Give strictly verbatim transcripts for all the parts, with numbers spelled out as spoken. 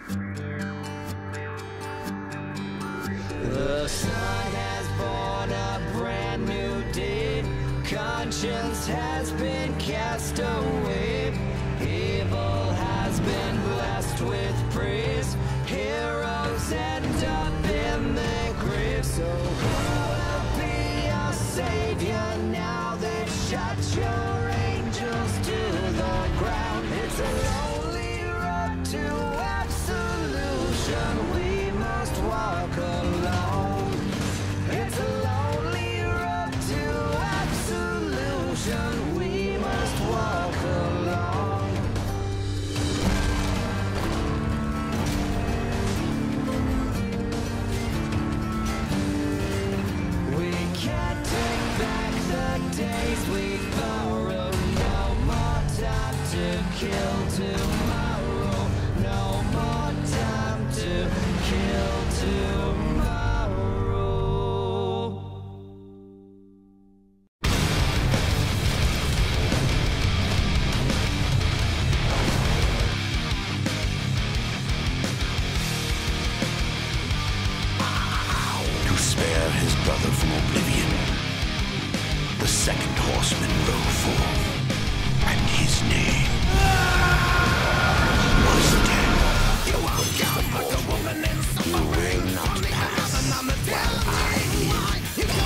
The sun has born a brand new day. Conscience has been cast away. Evil has been blessed with praise. Heroes end up in their graves. So who will be our savior now? They've shut your angels to the ground. It's a lonely road to absolution. We must walk alone. It's a lonely road to absolution. We must walk alone. We can't take back the days we borrowed. No more time to kill tomorrow. No more time to kill tomorrow. To spare his brother from oblivion, the second horseman rode forth, and his name was Death. You will come, but the woman in you will not pass while I live.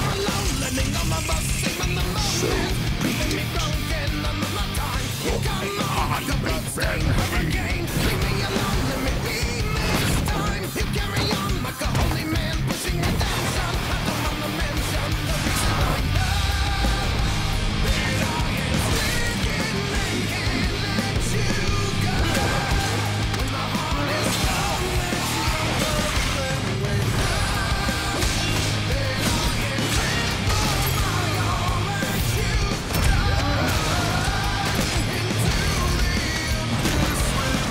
So be it. Your heart may burn again. Leave me alone, let me be next time. You carry on like a holy man, pushing your tension. I don't wanna mention the reason I love that I am thinking and can't let you go. When my heart is gone, let you go. With love that I am tremble, my all let you die into the abyss with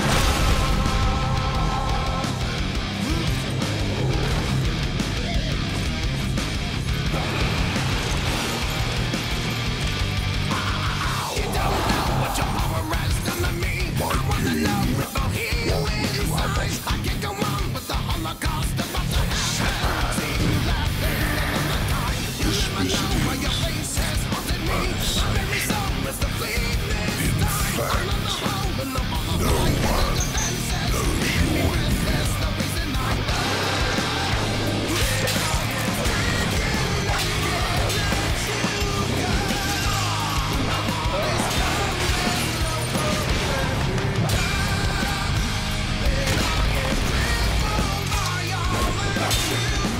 you don't know what your power has done to me. I wanna know if I'll heal inside. I can't go on with the Holocaust about to happen. See you laughing another time. You never know where your face has haunted me. My very soul is the fleet this time. I'm on the hole in the wall of light. The defenses leave me restless. The reason I love that I am thinking I can't let you go. My heart is gone, there's no hope left. That I am tremble, my all let you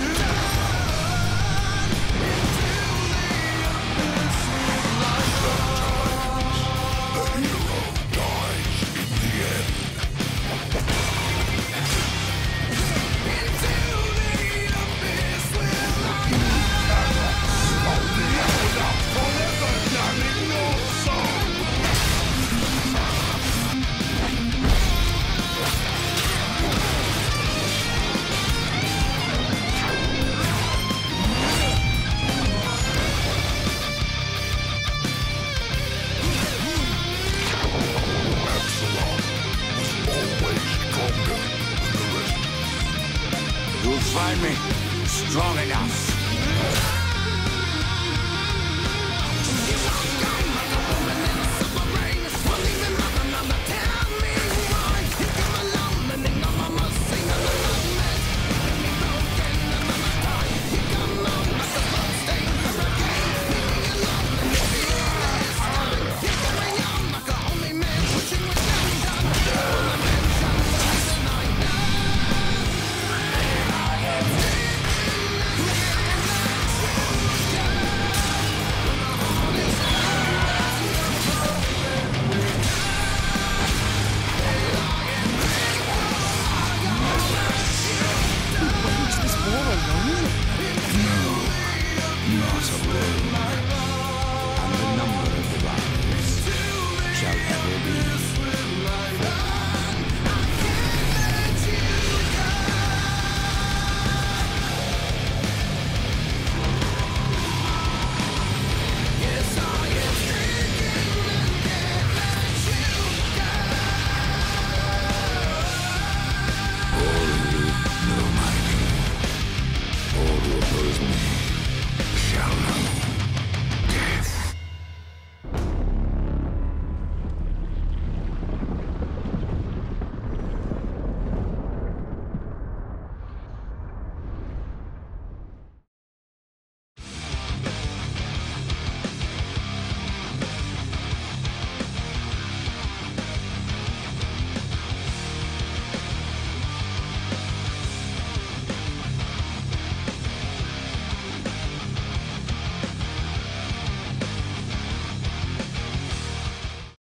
die into the abyss with life. The hero dies in the end. Into the abyss with life. Forever damning your soul. Absalom was always stronger than the rest. You'll find me strong enough